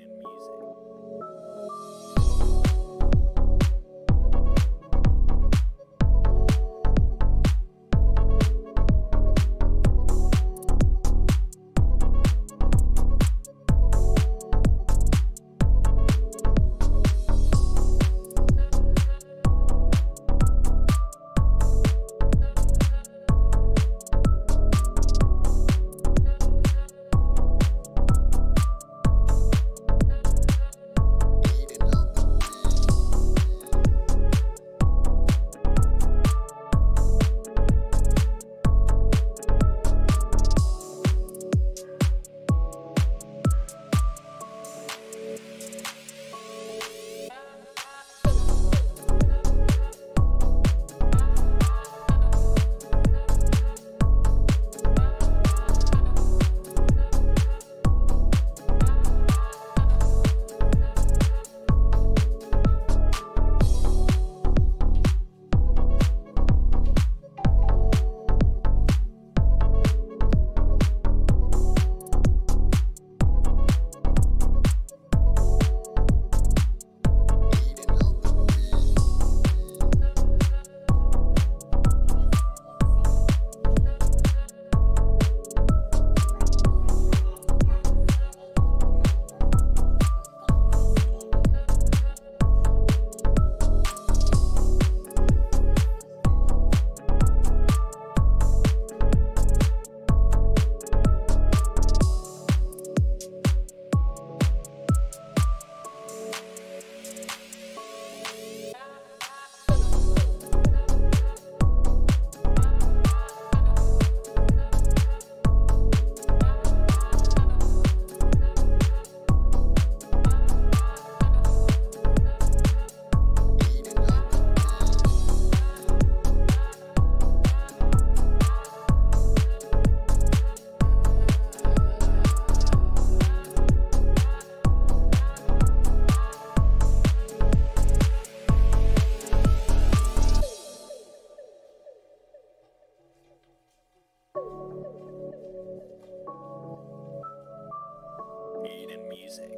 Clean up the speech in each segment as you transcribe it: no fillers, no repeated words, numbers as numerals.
Iden music.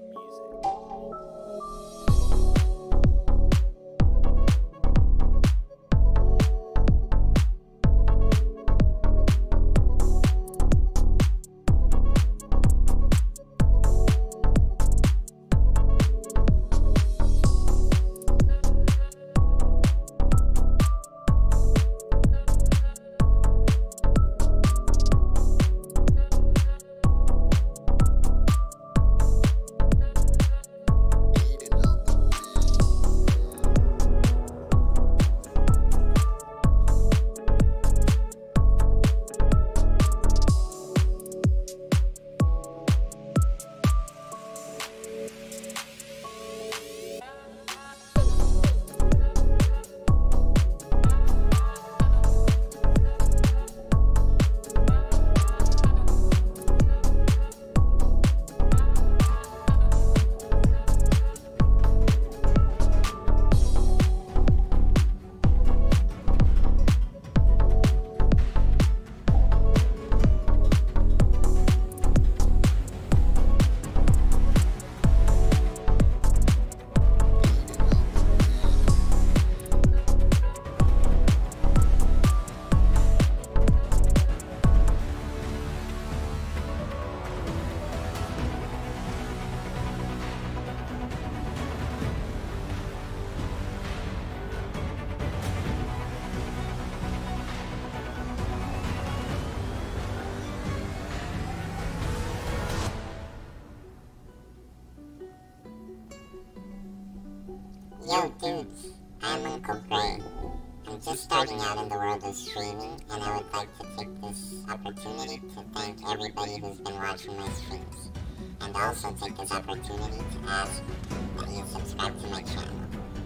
Yo dudes, I'm Uncle Gray. I'm just starting out in the world of streaming, and I would like to take this opportunity to thank everybody who's been watching my streams. And also take this opportunity to ask that you subscribe to my channel.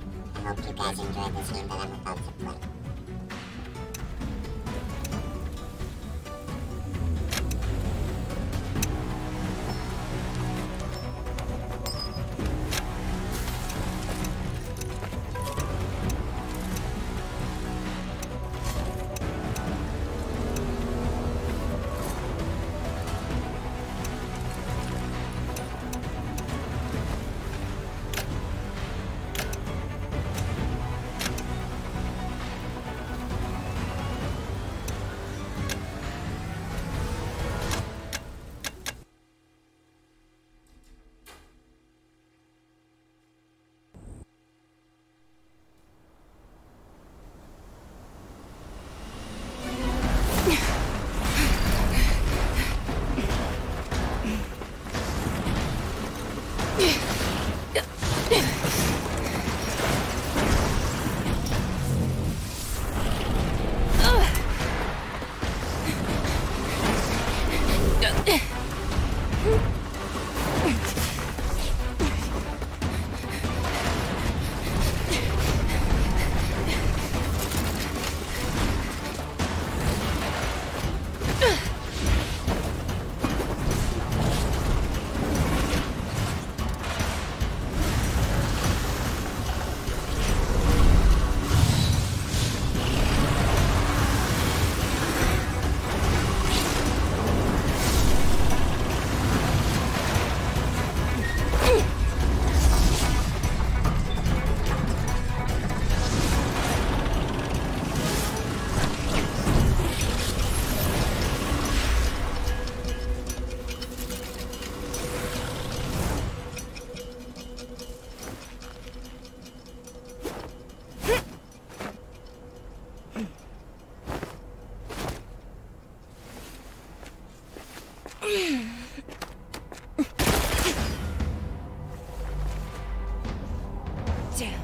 I hope you guys enjoy this game that I'm about to play. Damn.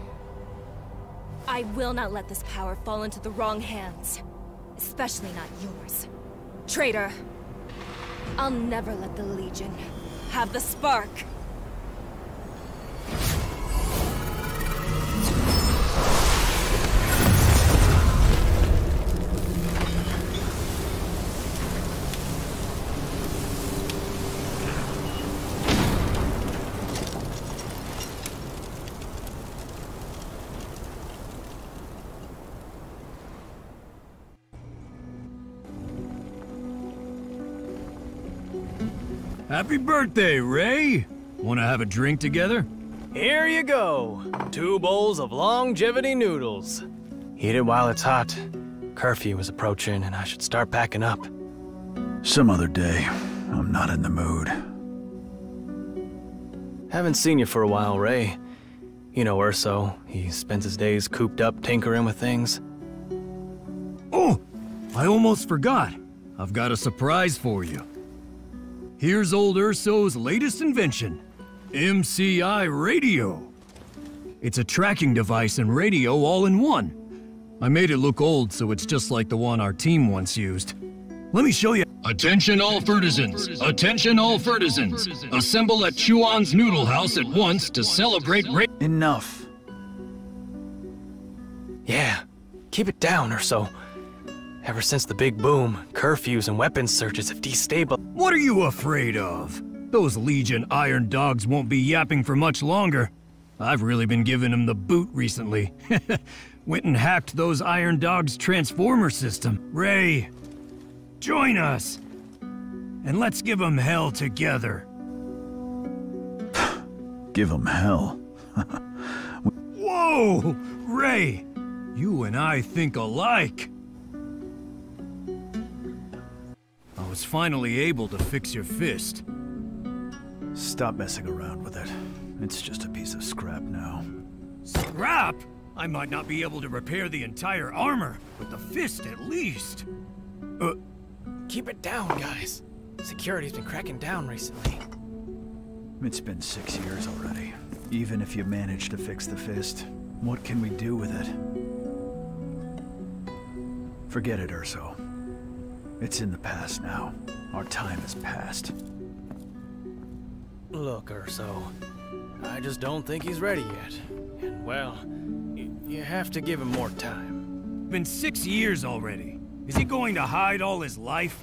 I will not let this power fall into the wrong hands. Especially not yours. Traitor. I'll never let the Legion have the spark. Happy birthday, Ray! Wanna have a drink together? Here you go. 2 bowls of longevity noodles. Eat it while it's hot. Curfew is approaching and I should start packing up. Some other day. I'm not in the mood. Haven't seen you for a while, Ray. You know Urso. He spends his days cooped up tinkering with things. Oh! I almost forgot. I've got a surprise for you. Here's old Urso's latest invention, MCI Radio. It's a tracking device and radio all in one. I made it look old so it's just like the one our team once used. Let me show you. Attention all Fertisans! Attention all Fertisans! Assemble at Chuan's Noodle House at once to celebrate Enough. Yeah, keep it down, Urso. Ever since the big boom, curfews and weapons searches have destabilized. What are you afraid of? Those Legion Iron Dogs won't be yapping for much longer. I've really been giving them the boot recently. Went and hacked those Iron Dogs' transformer system. Ray, join us. And let's give them hell together. Give them hell. Whoa! Ray, you and I think alike. I was finally able to fix your fist. Stop messing around with it. It's just a piece of scrap now. Scrap? I might not be able to repair the entire armor, but the fist at least. Keep it down, guys. Security's been cracking down recently. It's been 6 years already. Even if you manage to fix the fist, what can we do with it? Forget it, Urso. It's in the past now. Our time has passed. Look, Urso. I just don't think he's ready yet. And well, you have to give him more time. Been 6 years already. Is he going to hide all his life?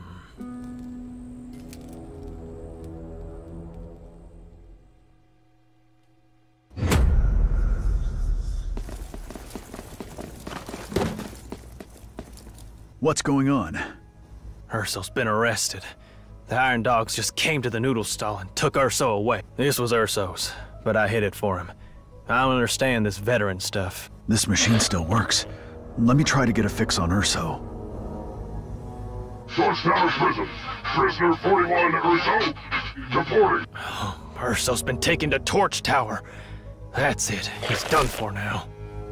What's going on? Urso's been arrested. The Iron Dogs just came to the noodle stall and took Urso away. This was Urso's, but I hid it for him. I don't understand this veteran stuff. This machine still works. Let me try to get a fix on Urso. Georgetown Prison. Prisoner 41 Urso. Reporting. Urso's been taken to Torch Tower. That's it. He's done for now.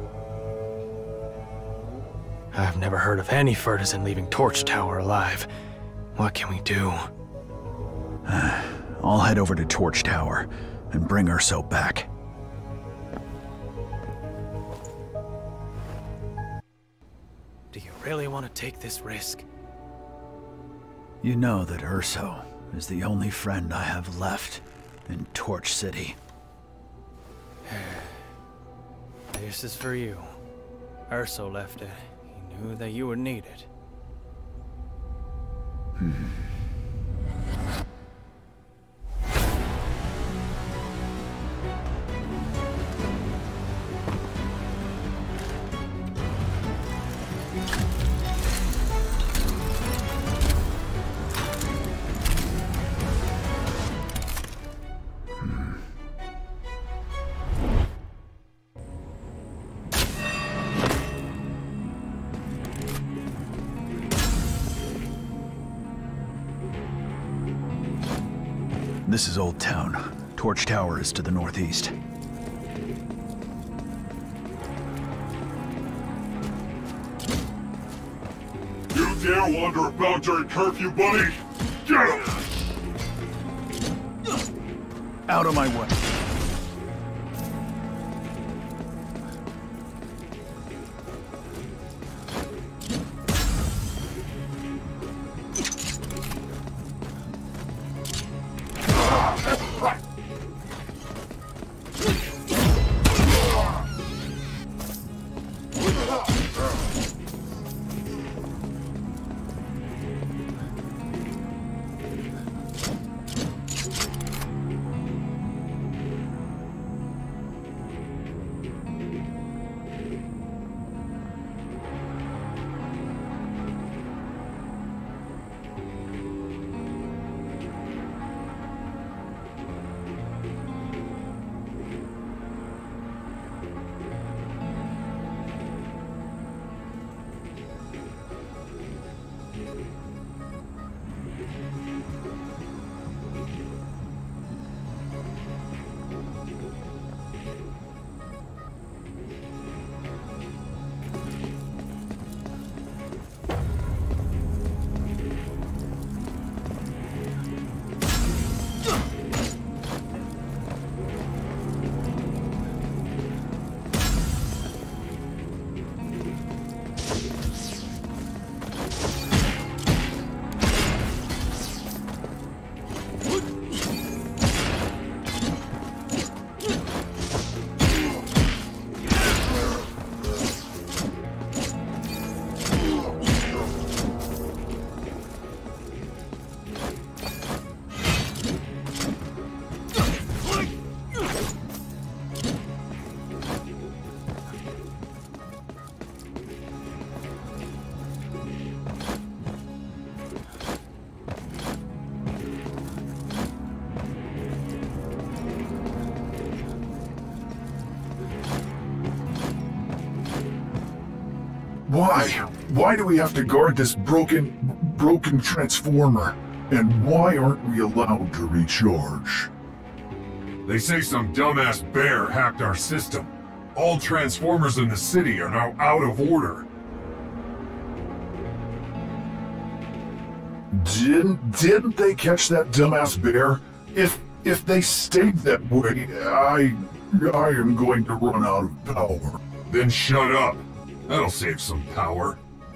I've never heard of any Fertisan leaving Torch Tower alive. What can we do? I'll head over to Torch Tower and bring Urso back. Do you really want to take this risk? You know that Urso is the only friend I have left in Torch City. This is for you. Urso left it. He knew that you would need it. This is Old Town. Torch Tower is to the northeast. You dare wander about during curfew, buddy? Get him! Out of my way. Why? Why do we have to guard this broken transformer? And why aren't we allowed to recharge? They say some dumbass bear hacked our system. All transformers in the city are now out of order. Didn't they catch that dumbass bear? If they stayed that way, I am going to run out of power. Then shut up. That'll save some power.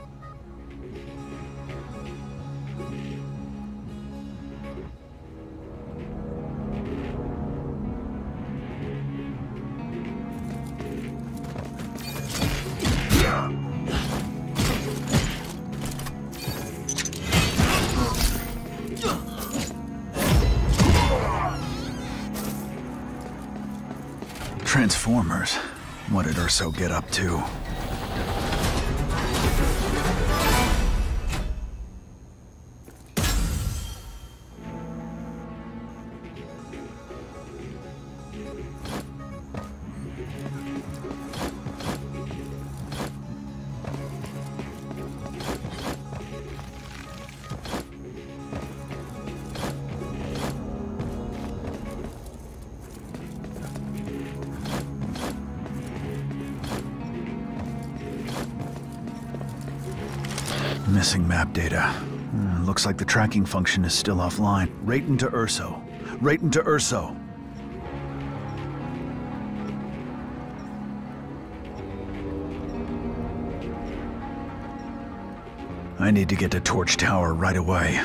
Transformers. What did Urso get up to? Missing map data. Looks like the tracking function is still offline. Right into Urso. Right into Urso. I need to get to Torch Tower right away.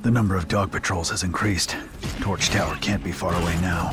The number of dog patrols has increased. Torch Tower can't be far away now.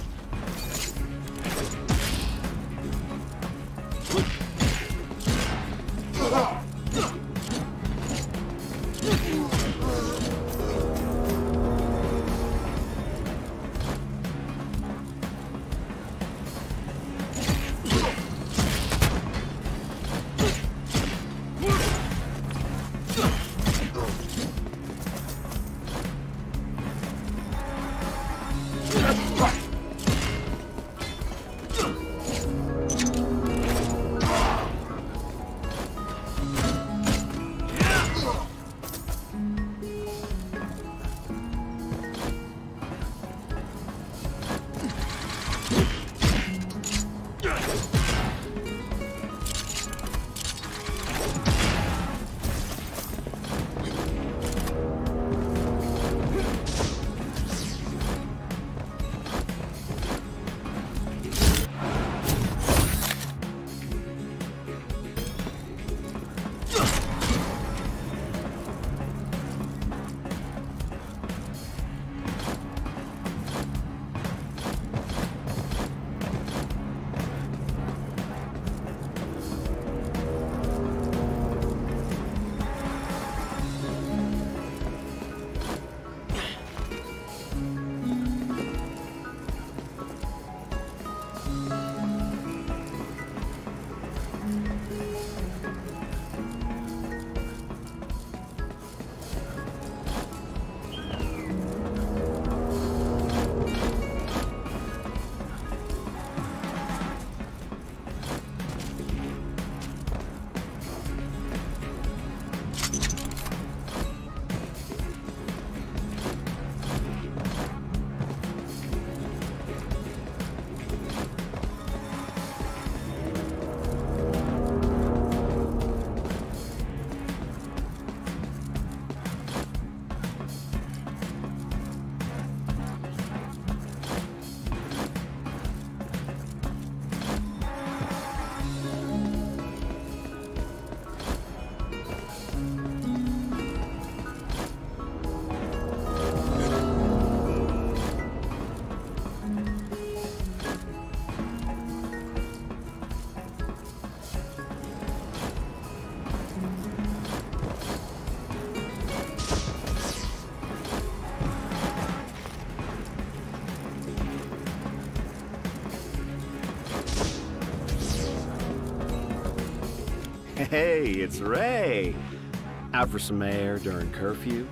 Hey, it's Ray. Out for some air during curfew.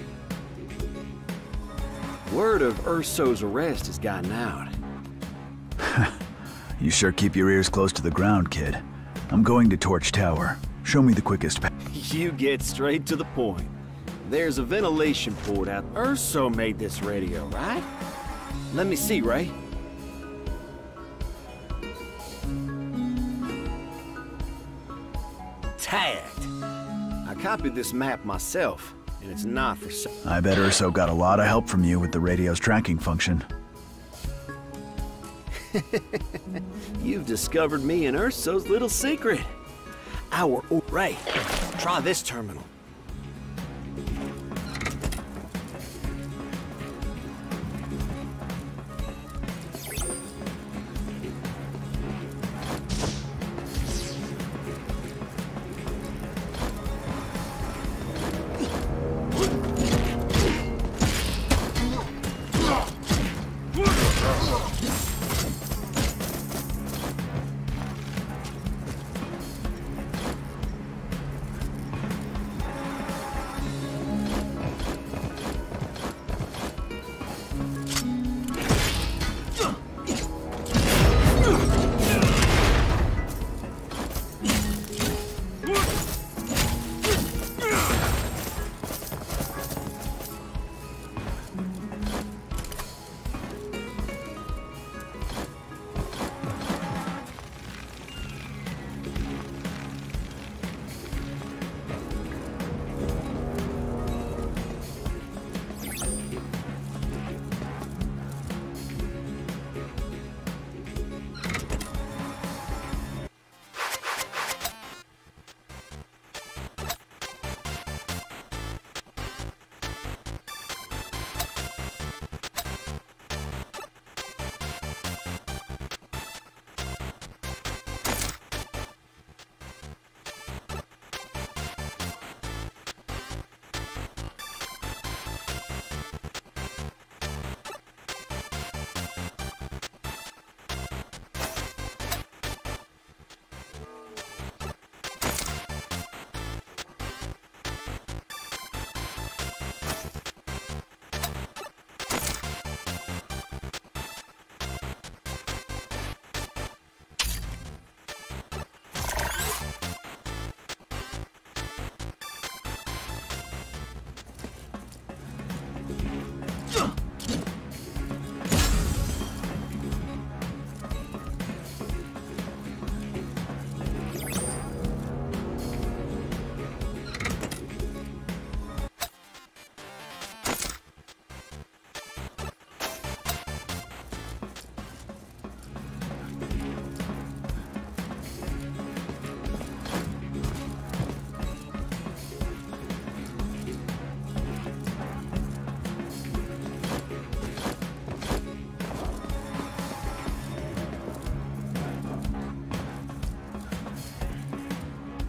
Word of Urso's arrest has gotten out. You sure keep your ears close to the ground, kid. I'm going to Torch Tower. Show me the quickest path. You get straight to the point. There's a ventilation port out. Urso made this radio, right? Let me see, Ray. Tagged. I copied this map myself, and it's not for sale. I bet Urso got a lot of help from you with the radio's tracking function. You've discovered me and Urso's little secret. Ray, try this terminal.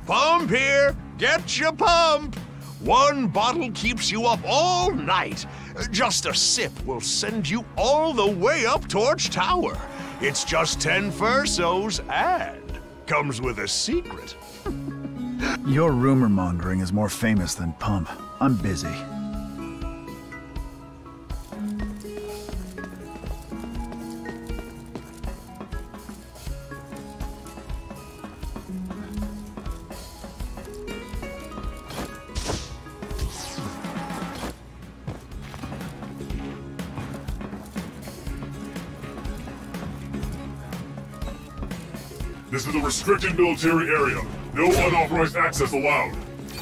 Pump here! Get your pump! One bottle keeps you up all night. Just a sip will send you all the way up Torch Tower. It's just 10 F.I.S.Tos and comes with a secret. Your rumor mongering is more famous than Pump. I'm busy. This is a restricted military area. No unauthorized access allowed.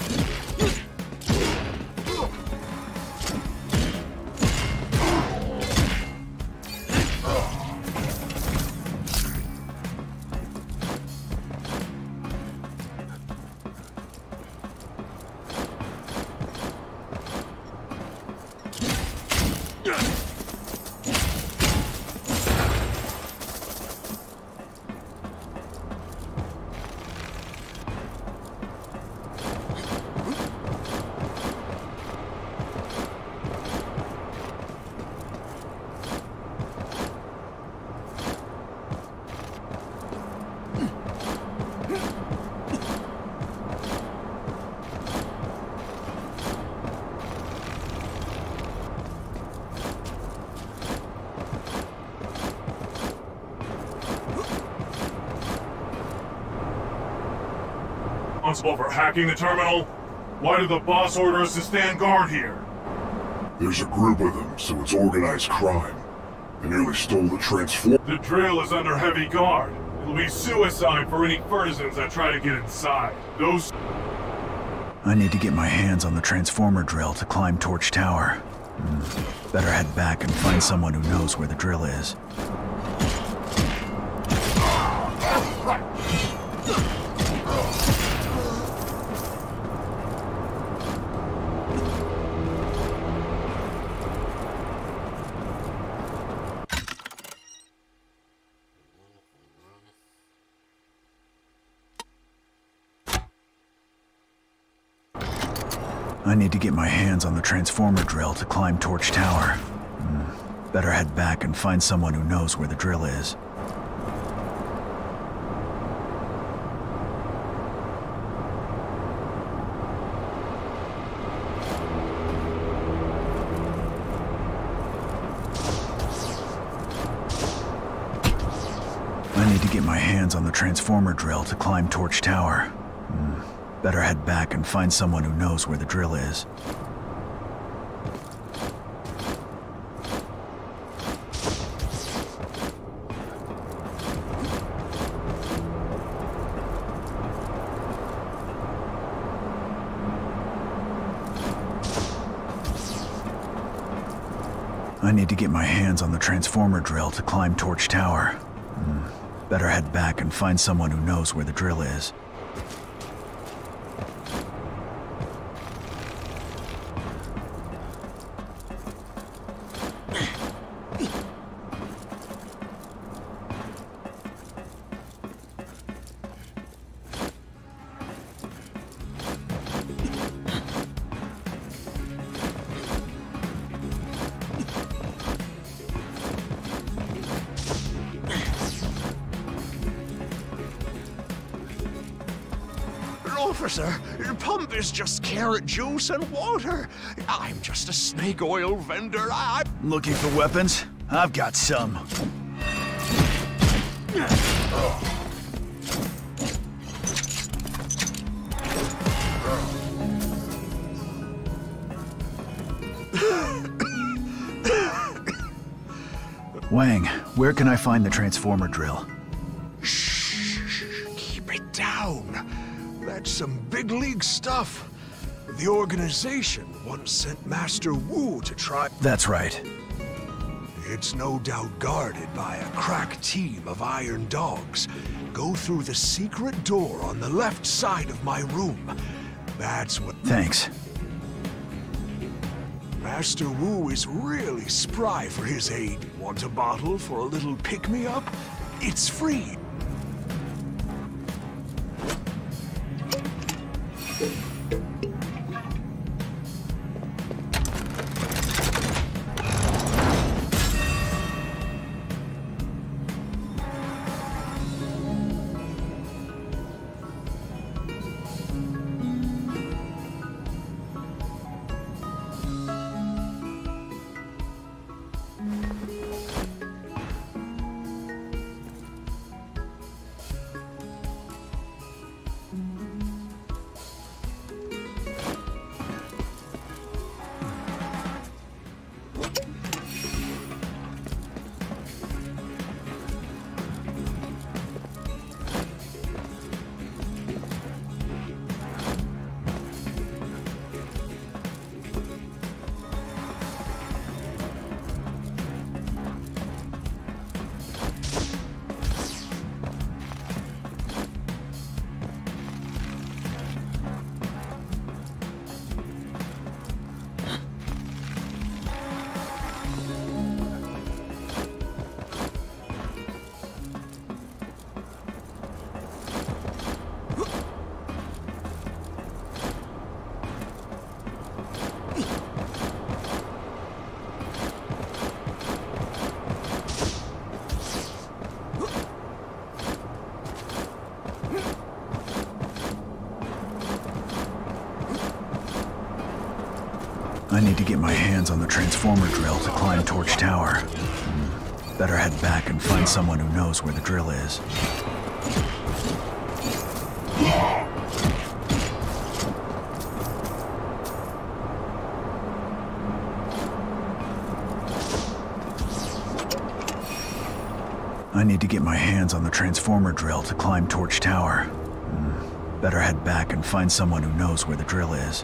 Responsible for hacking the terminal? Why did the boss order us to stand guard here? There's a group of them, so it's organized crime. They nearly stole the transformer. The drill is under heavy guard. It'll be suicide for any F.I.S.Ts that try to get inside. Those... I need to get my hands on the transformer drill to climb Torch Tower. Better head back and find someone who knows where the drill is. I need to get my hands on the transformer drill to climb Torch Tower. Better head back and find someone who knows where the drill is. I need to get my hands on the transformer drill to climb Torch Tower. Better head back and find someone who knows where the drill is. I need to get my hands on the transformer drill to climb Torch Tower. Better head back and find someone who knows where the drill is. Officer, pump is just carrot juice and water. I'm just a snake oil vendor. Looking for weapons? I've got some. Wang, where can I find the transformer drill? Shh, keep it down. That's some big league stuff. The organization once sent Master Wu to try... That's right. It's no doubt guarded by a crack team of iron dogs. Go through the secret door on the left side of my room. That's what... Thanks. Master Wu is really spry for his age. Want a bottle for a little pick-me-up? It's free. I need to get my hands on the transformer drill to climb Torch Tower. Better head back and find someone who knows where the drill is. I need to get my hands on the transformer drill to climb Torch Tower. Better head back and find someone who knows where the drill is.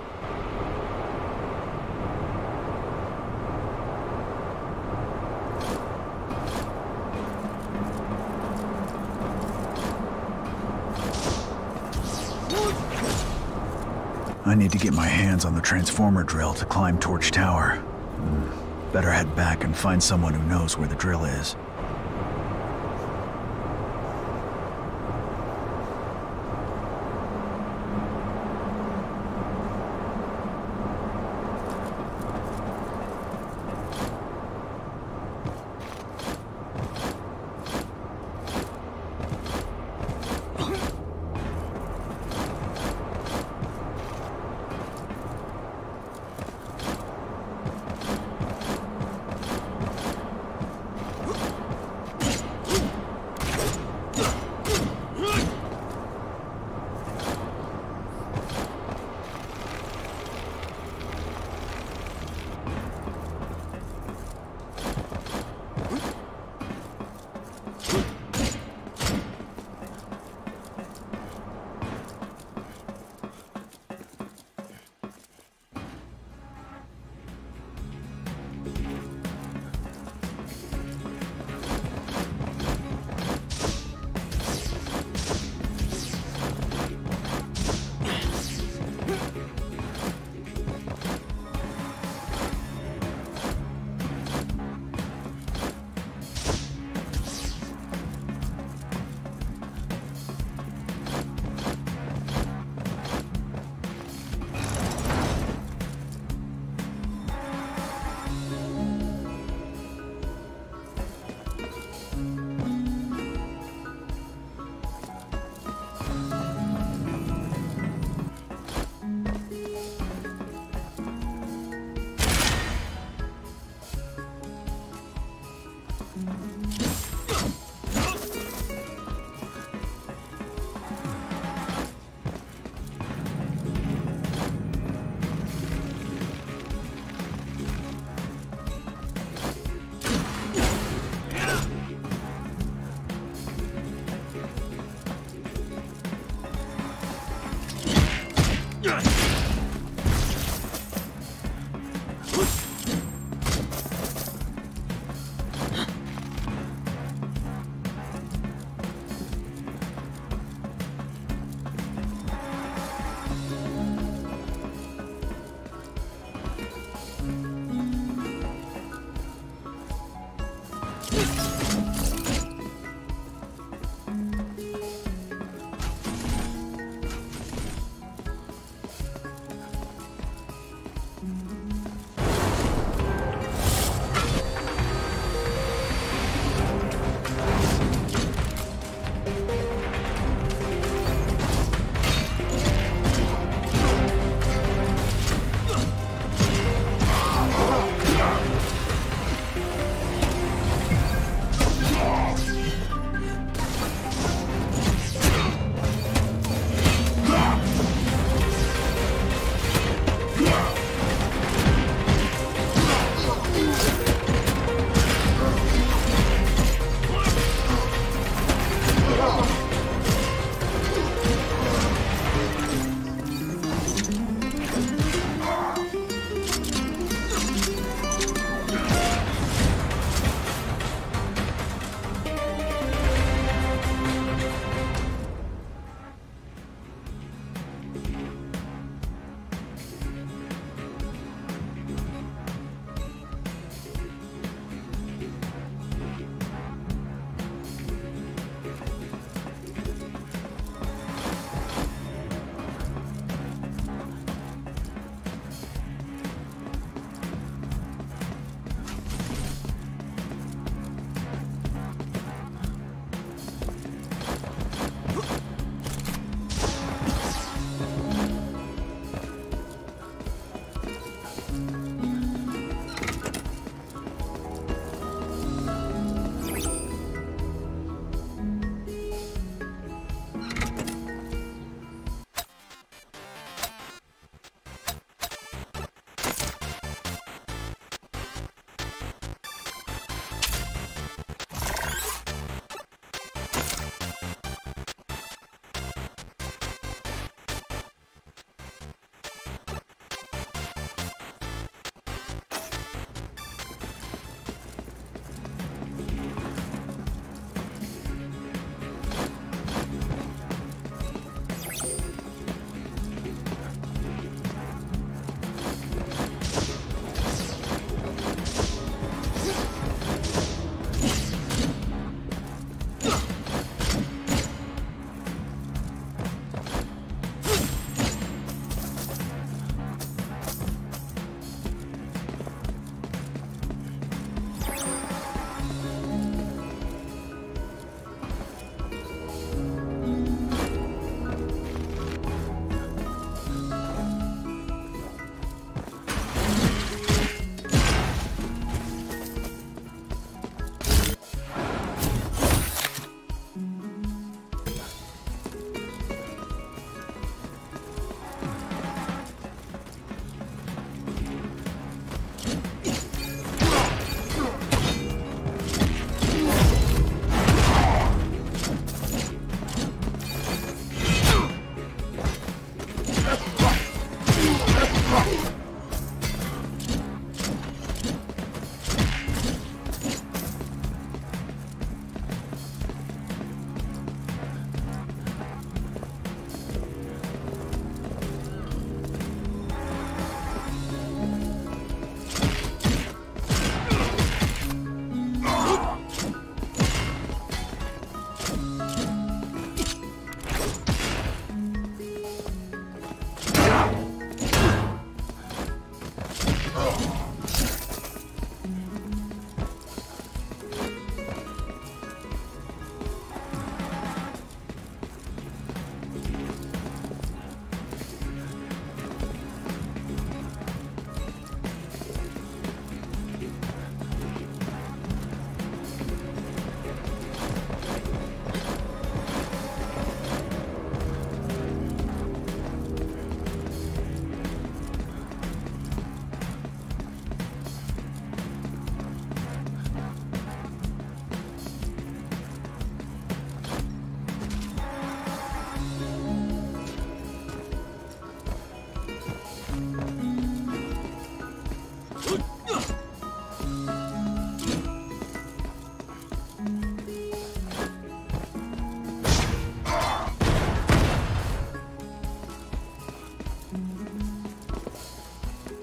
I need to get my hands on the transformer drill to climb Torch Tower. Better head back and find someone who knows where the drill is.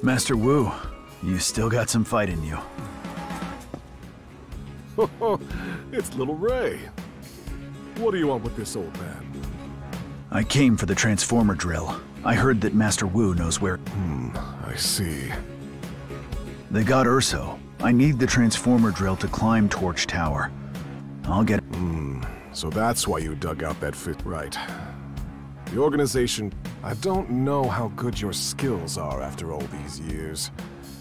Master Wu, you still got some fight in you. It's little Ray. What do you want with this old man? I came for the transformer drill. I heard that Master Wu knows where... I see. They got Urso. I need the transformer drill to climb Torch Tower. I'll get... So that's why you dug out that fit. Right. The organization... I don't know how good your skills are after all these years.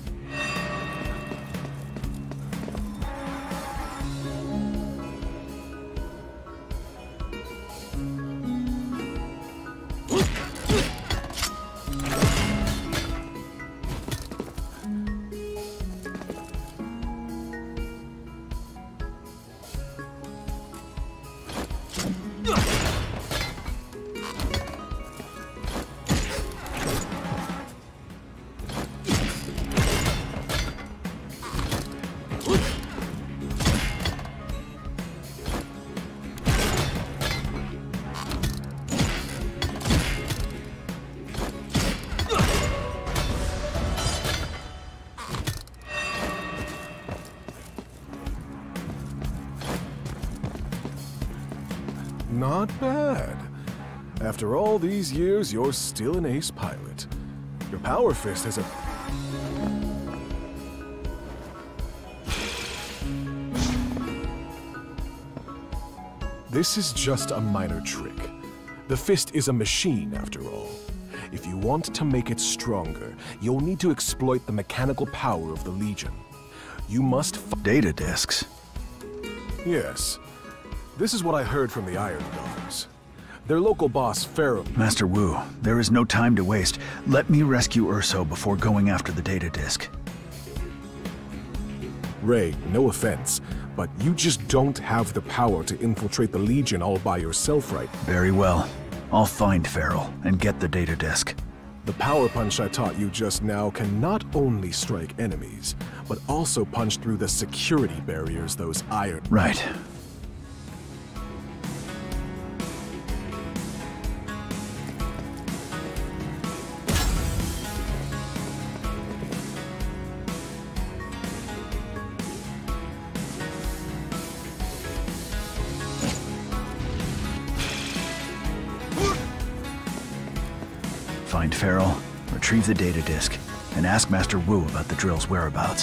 Not bad. After all these years, you're still an ace pilot. Your Power Fist has a... This is just a minor trick. The fist is a machine, after all. If you want to make it stronger, you'll need to exploit the mechanical power of the Legion. You must... Data disks. Yes. This is what I heard from the Iron Dogs. Their local boss, Pharaoh... Master Wu, there is no time to waste. Let me rescue Urso before going after the data disk. Ray, no offense, but you just don't have the power to infiltrate the Legion all by yourself, right? Very well. I'll find Pharaoh and get the data disk. The power punch I taught you just now can not only strike enemies, but also punch through the security barriers those iron... Right. Find Pharaoh, retrieve the data disk, and ask Master Wu about the drill's whereabouts.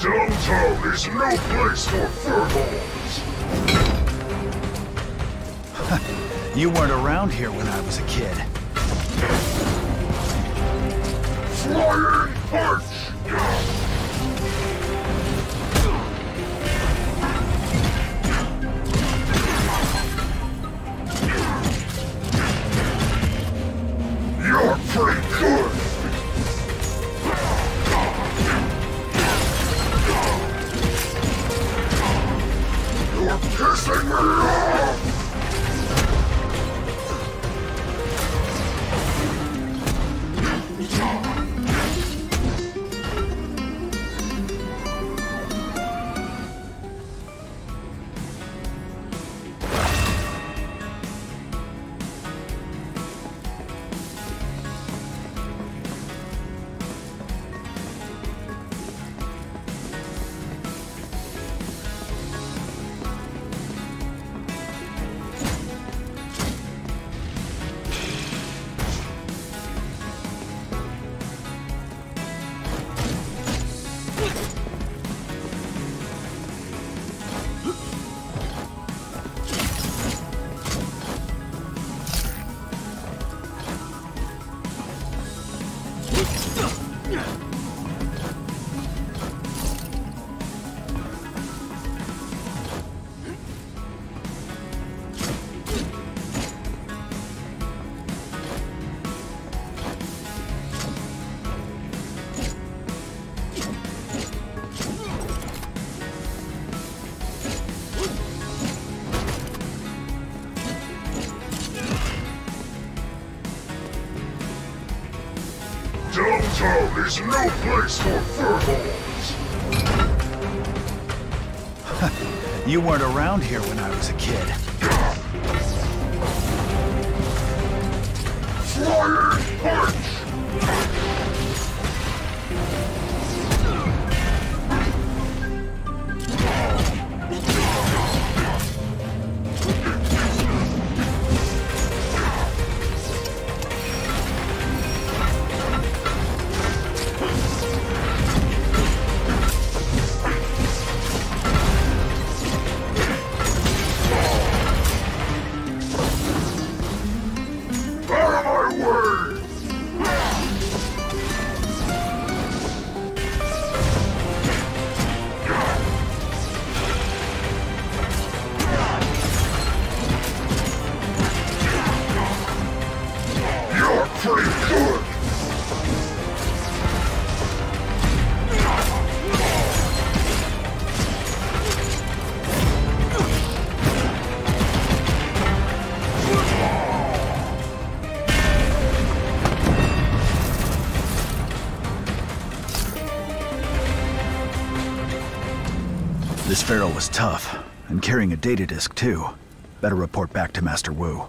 Downtown is no place for furballs! You weren't around here when I was a kid. Flying punch! You're pretty good! You're pissing me off! Downtown is no place for furballs! You weren't around here when I was a kid. Flying punch! This Pharaoh was tough, and carrying a data disk too. Better report back to Master Wu.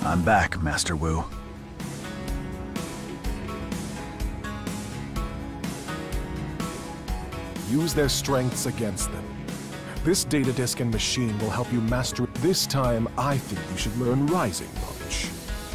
I'm back, Master Wu. Use their strengths against them. This data disk and machine will help you master it. This time, I think you should learn Rising Punch.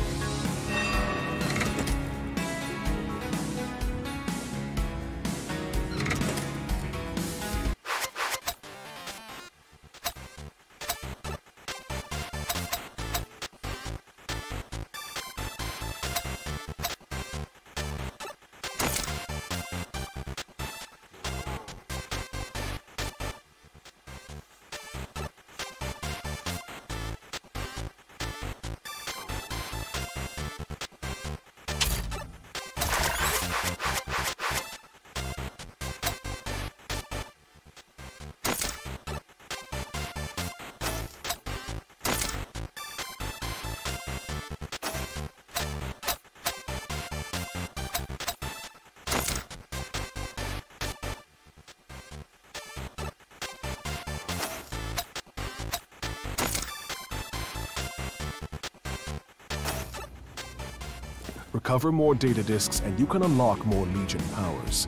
Recover more data disks and you can unlock more Legion powers.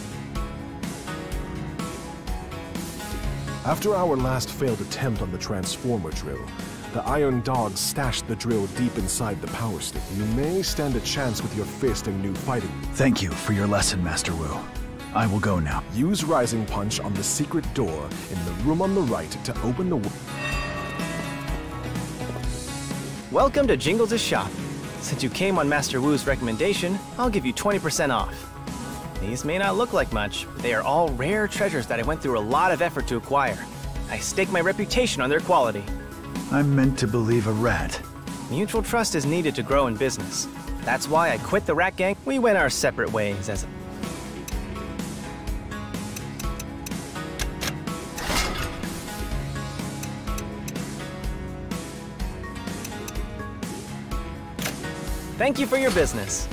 After our last failed attempt on the transformer drill, the Iron Dogs stashed the drill deep inside the power stick. You may stand a chance with your fist and new fighting. Thank you for your lesson, Master Wu. I will go now. Use Rising Punch on the secret door in the room on the right to open the... Welcome to Jingles' shop. Since you came on Master Wu's recommendation, I'll give you 20% off. These may not look like much, but they are all rare treasures that I went through a lot of effort to acquire. I stake my reputation on their quality. I'm meant to believe a rat. Mutual trust is needed to grow in business. That's why I quit the rat gang. We went our separate ways as Thank you for your business.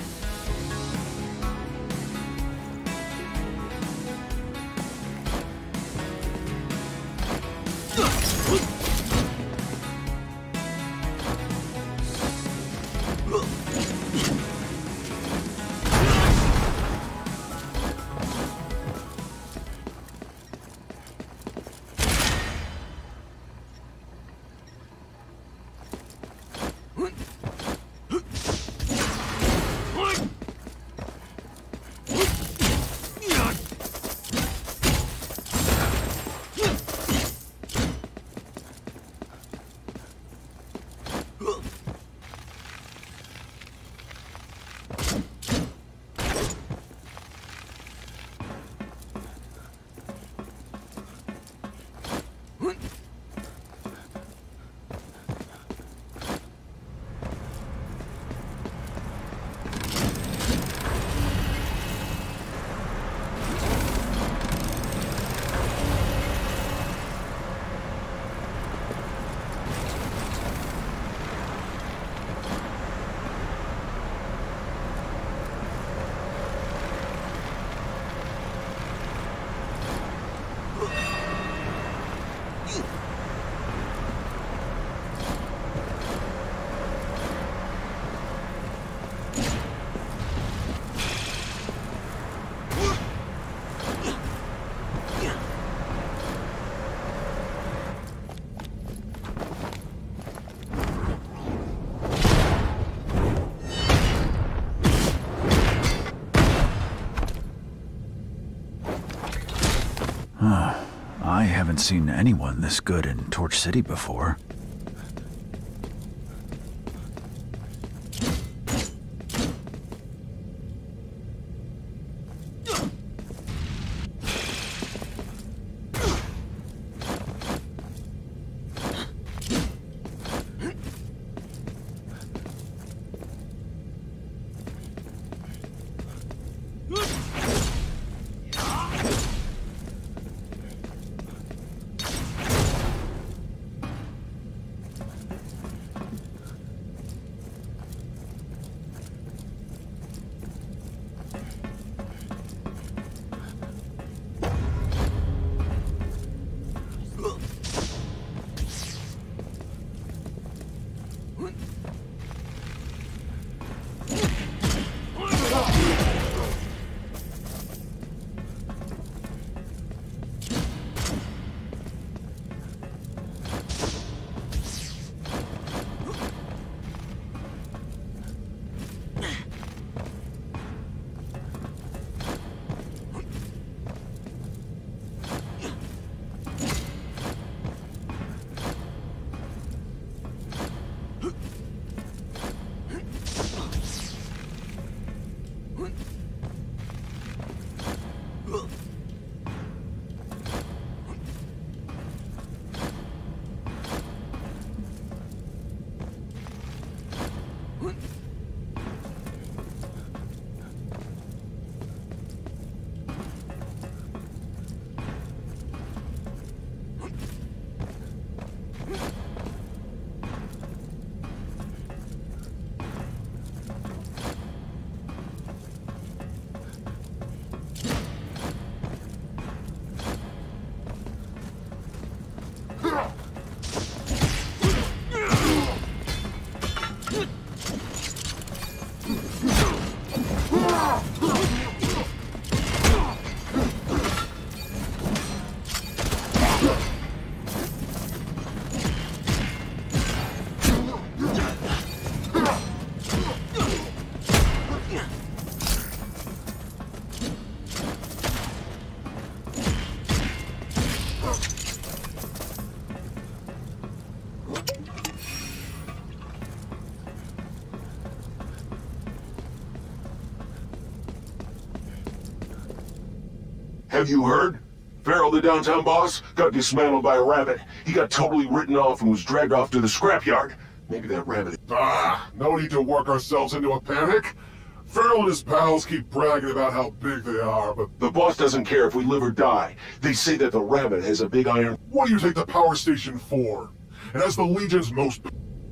I haven't seen anyone this good in Torch City before. Have you heard? Farrell, the downtown boss, got dismantled by a rabbit. He got totally written off and was dragged off to the scrapyard. Maybe that rabbit... No need to work ourselves into a panic. Farrell and his pals keep bragging about how big they are, but... The boss doesn't care if we live or die. They say that the rabbit has a big iron... What do you take the power station for? It has the Legion's most...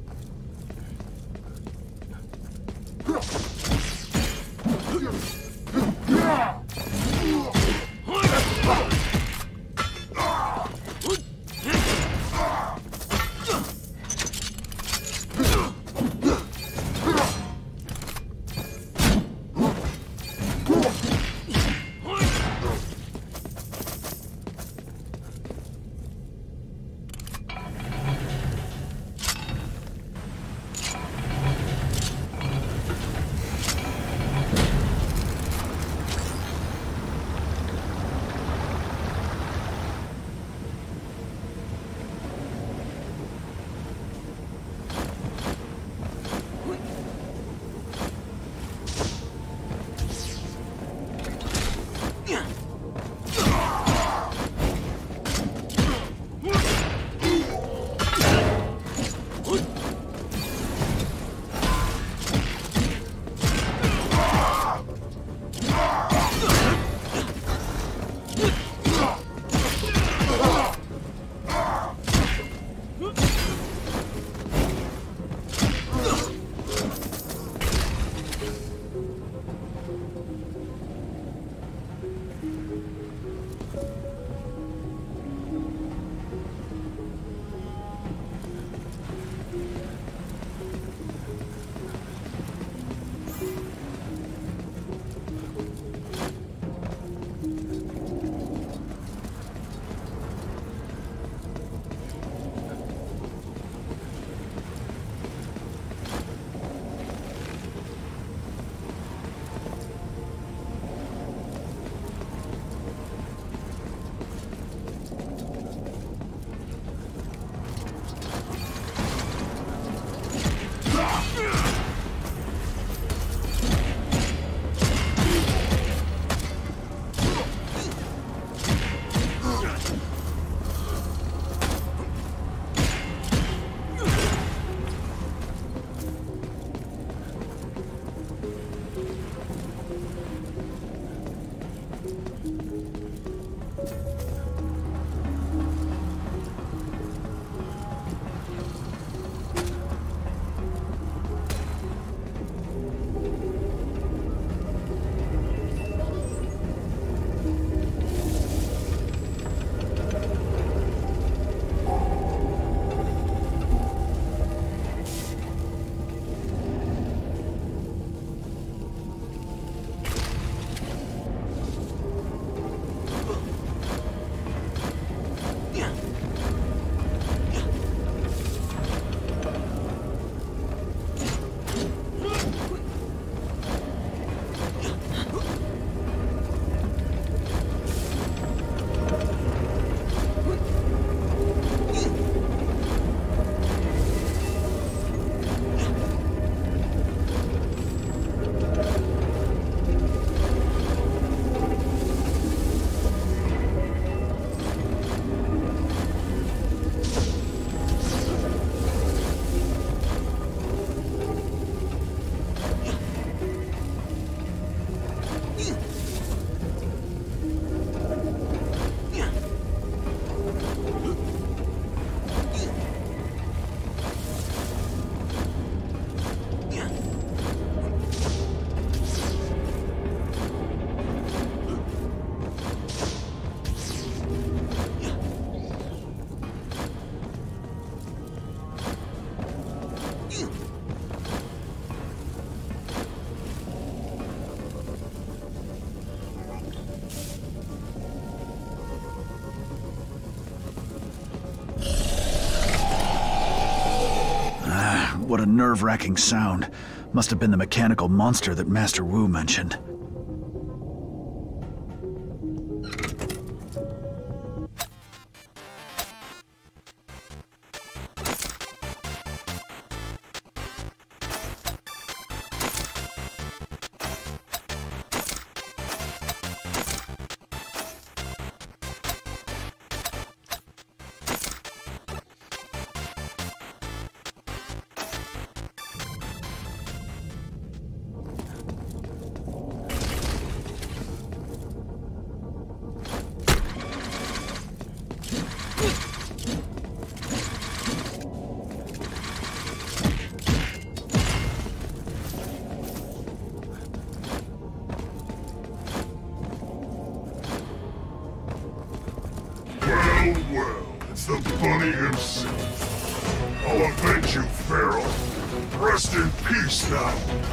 What a nerve-wracking sound. Must have been the mechanical monster that Master Wu mentioned. himself. I'll avenge you, Feral. Rest in peace now.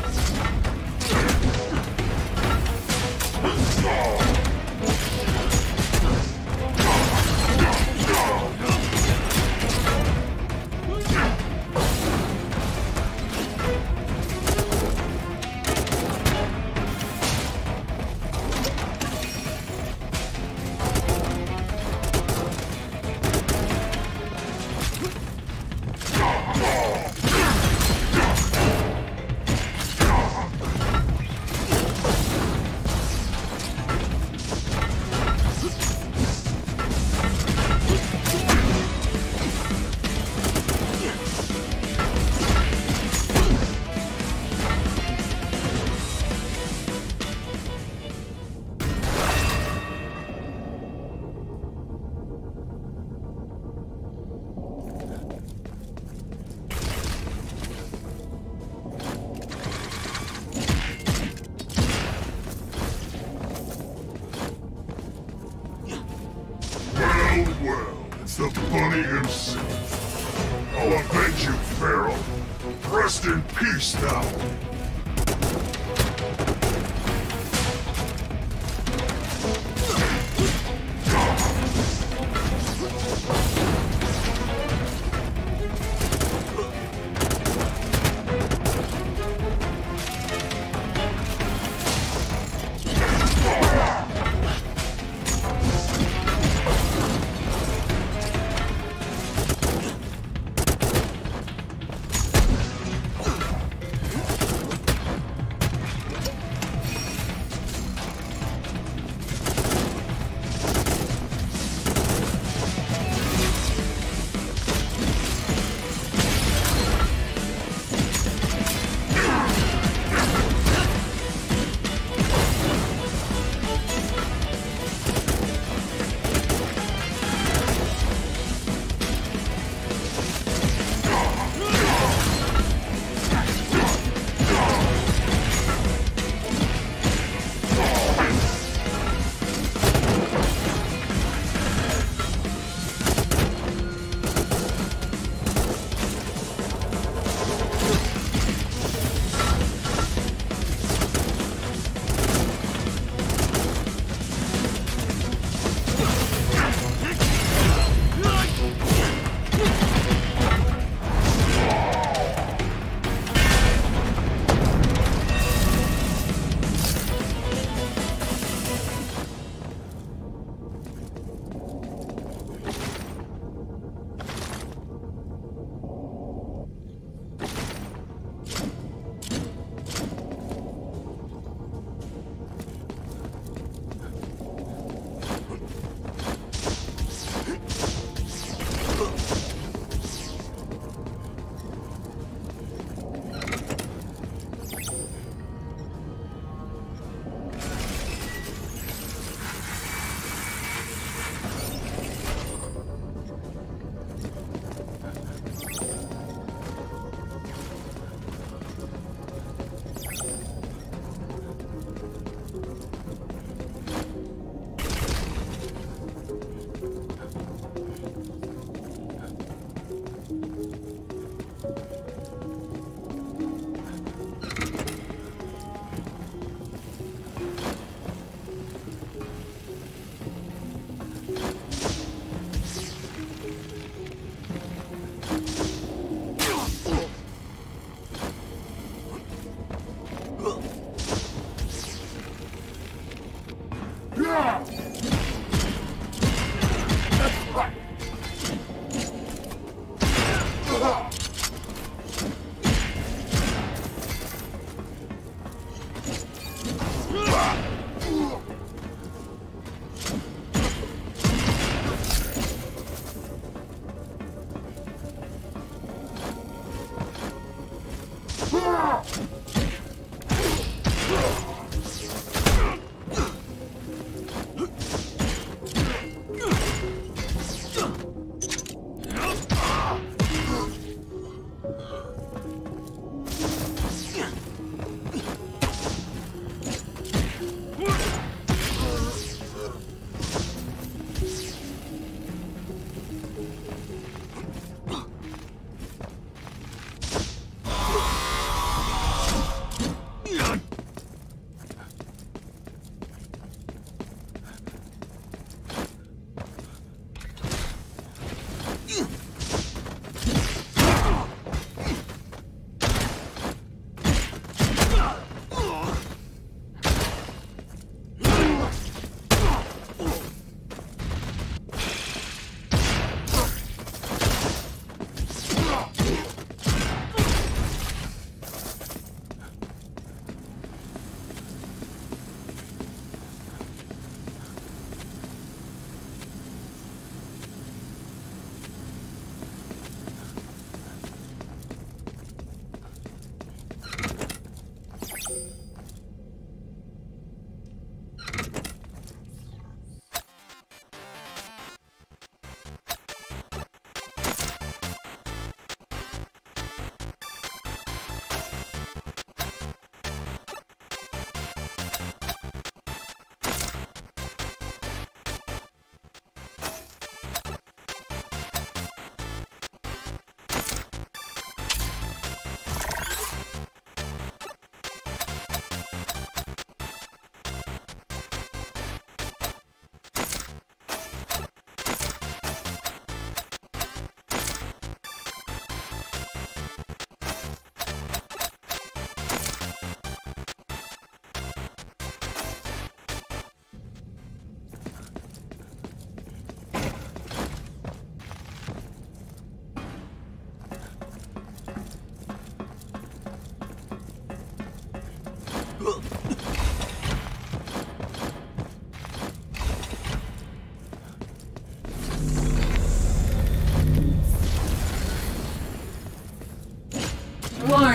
Well, it's the bunny himself. I'll avenge you, Feral. Rest in peace now.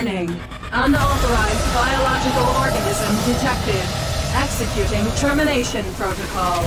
Warning. Unauthorized biological organism detected. Executing termination protocol.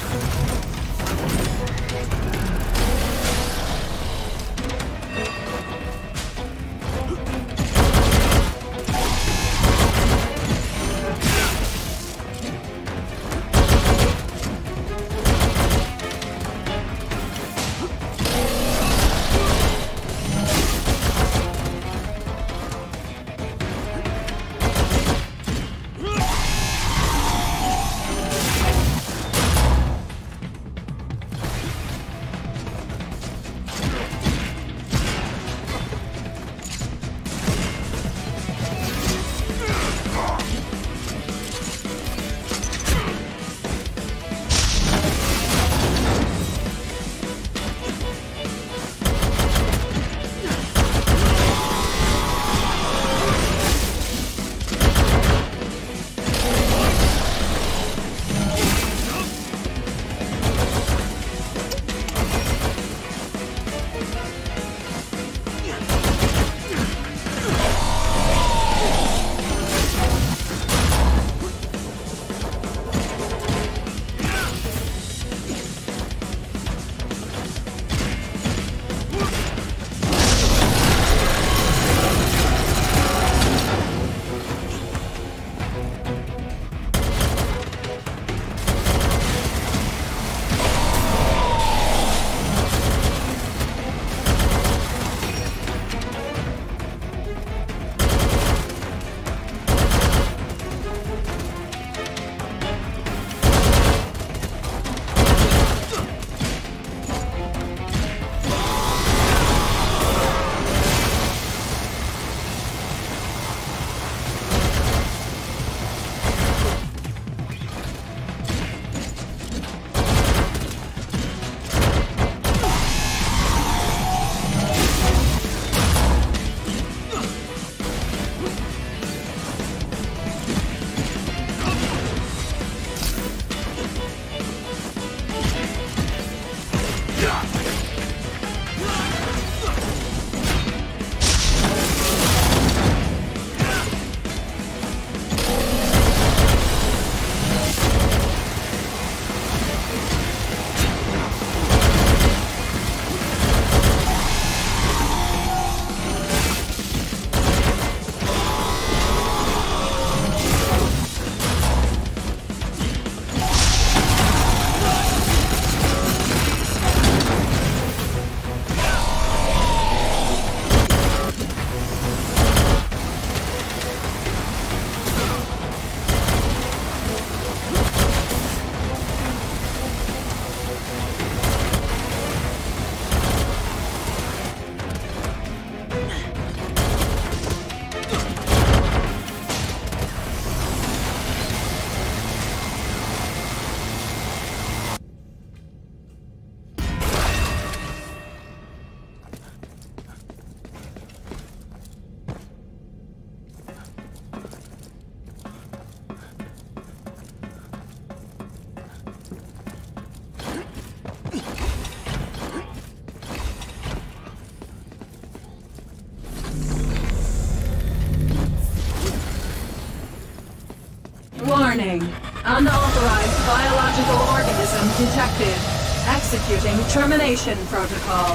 Warning. Unauthorized biological organism detected. Executing termination protocol.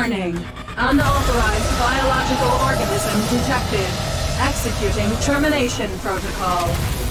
Warning. Unauthorized biological organism detected. Executing termination protocol.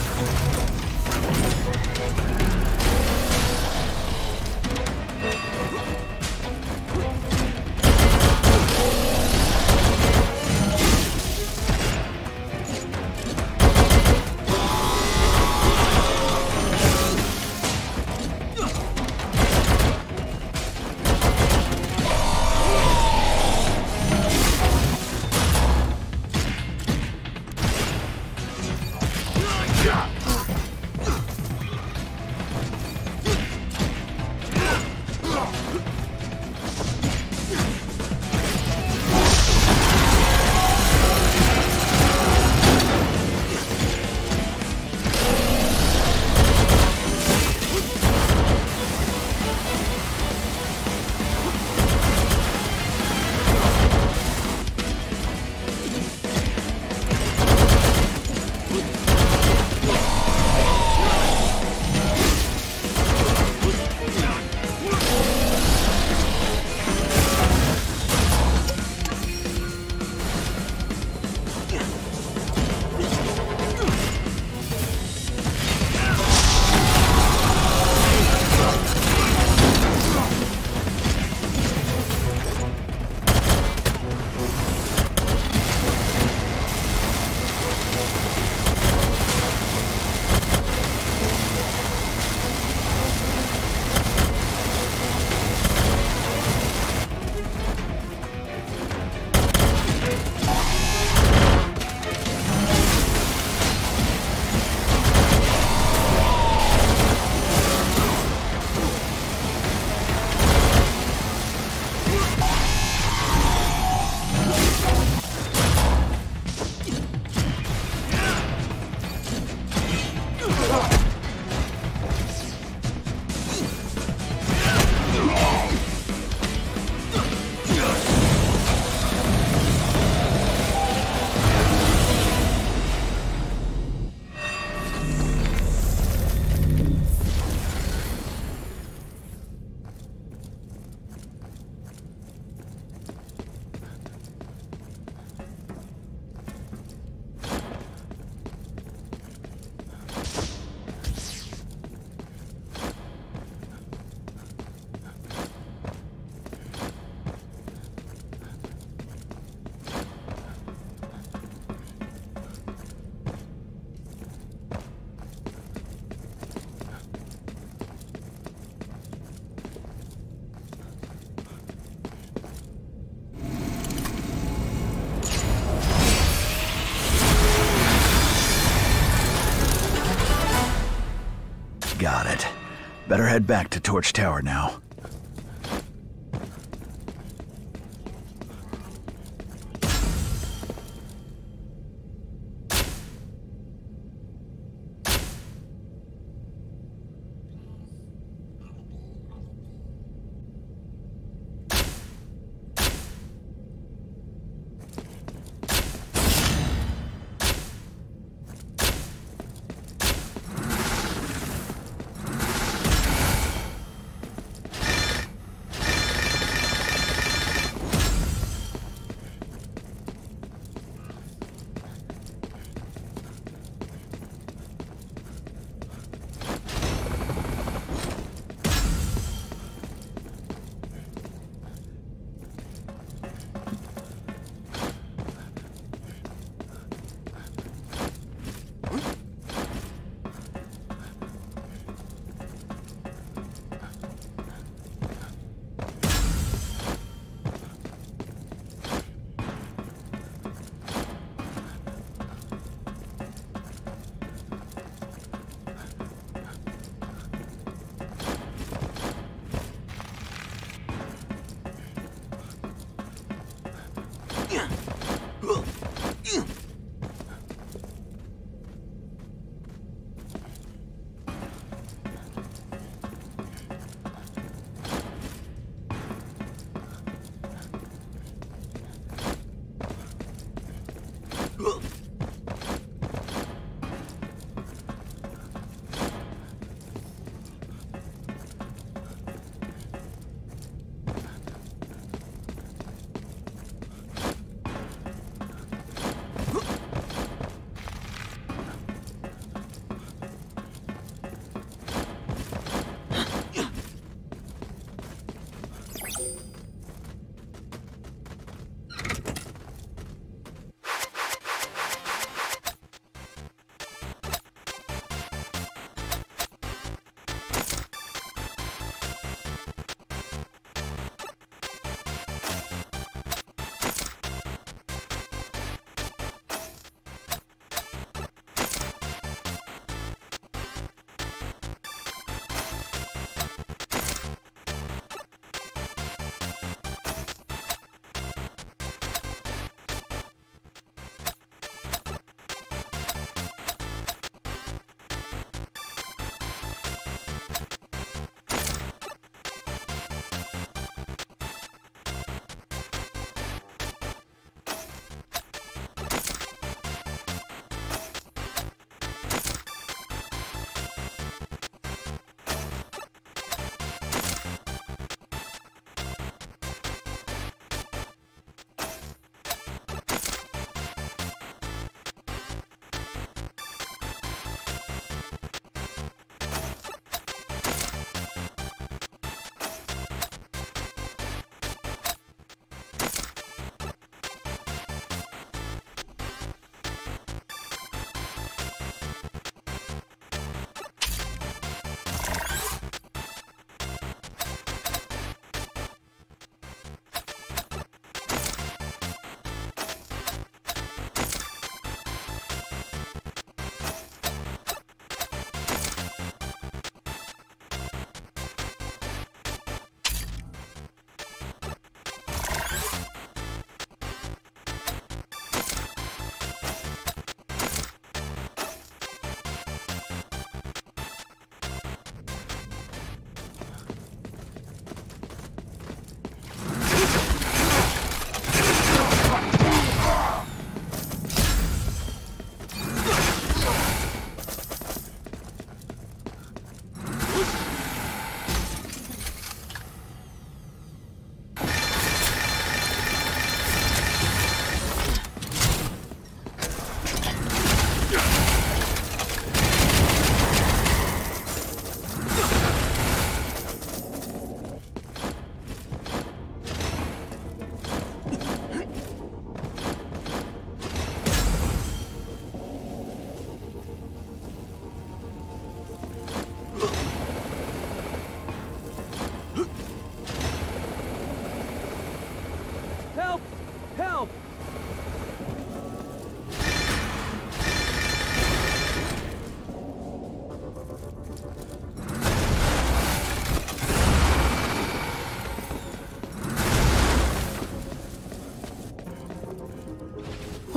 Got it. Better head back to Torch Tower now.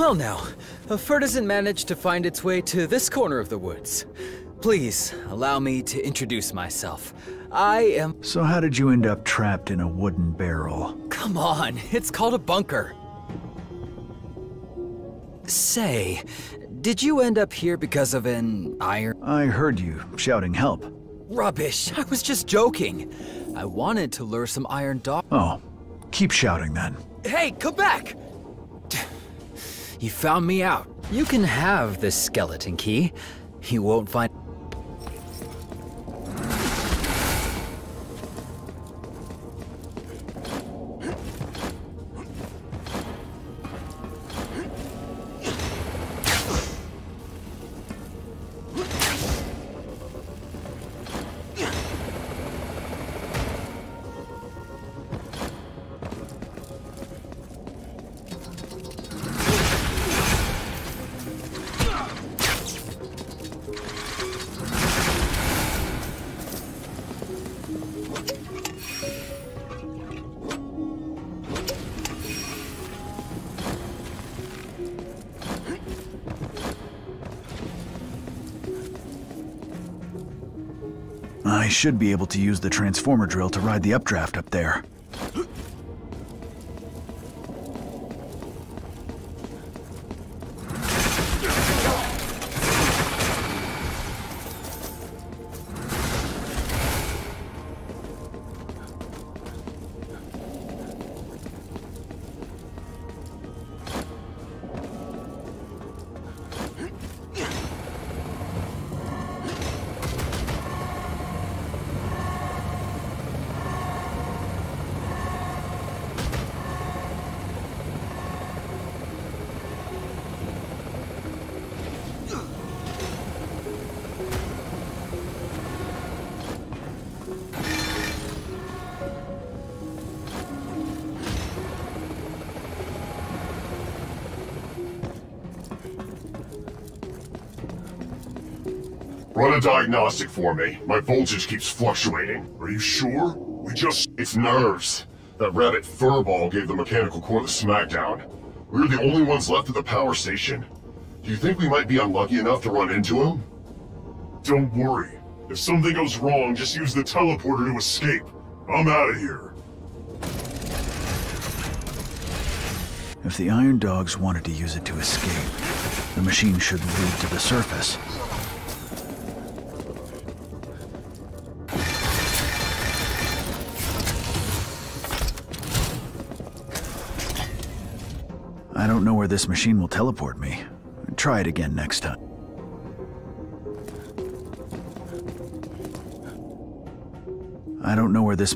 Well now, F.I.S.T hasn't managed to find its way to this corner of the woods. Please, allow me to introduce myself. I am... So how did you end up trapped in a wooden barrel? Come on, it's called a bunker. Say, did you end up here because of an iron... I heard you shouting help. Rubbish, I was just joking. I wanted to lure some iron dog... Oh, keep shouting then. Hey, come back! You found me out. You can have this skeleton key. You won't find... I should be able to use the transformer drill to ride the updraft up there. Run a diagnostic for me. My voltage keeps fluctuating. Are you sure? It's nerves. That rabbit Furball gave the mechanical core the smackdown. We're the only ones left at the power station. Do you think we might be unlucky enough to run into him? Don't worry. If something goes wrong, just use the teleporter to escape. I'm out of here. If the Iron Dogs wanted to use it to escape, the machine should lead to the surface. I don't know where this machine will teleport me. Try it again next time. I don't know where this...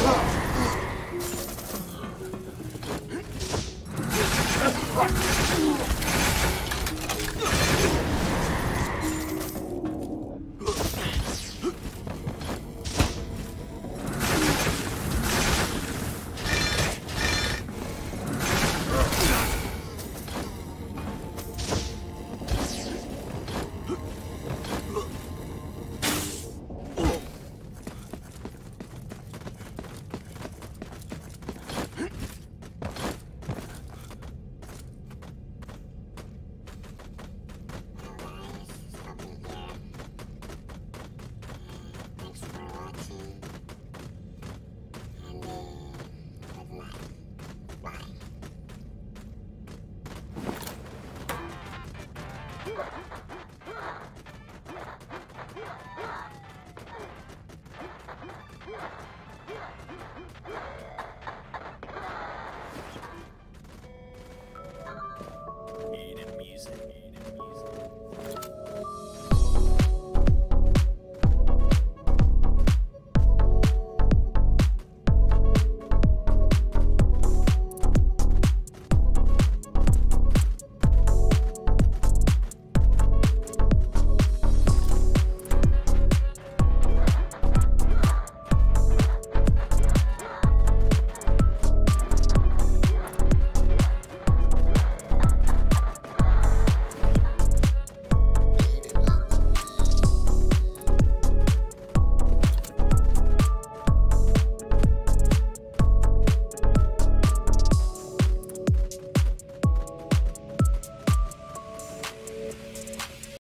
Huh.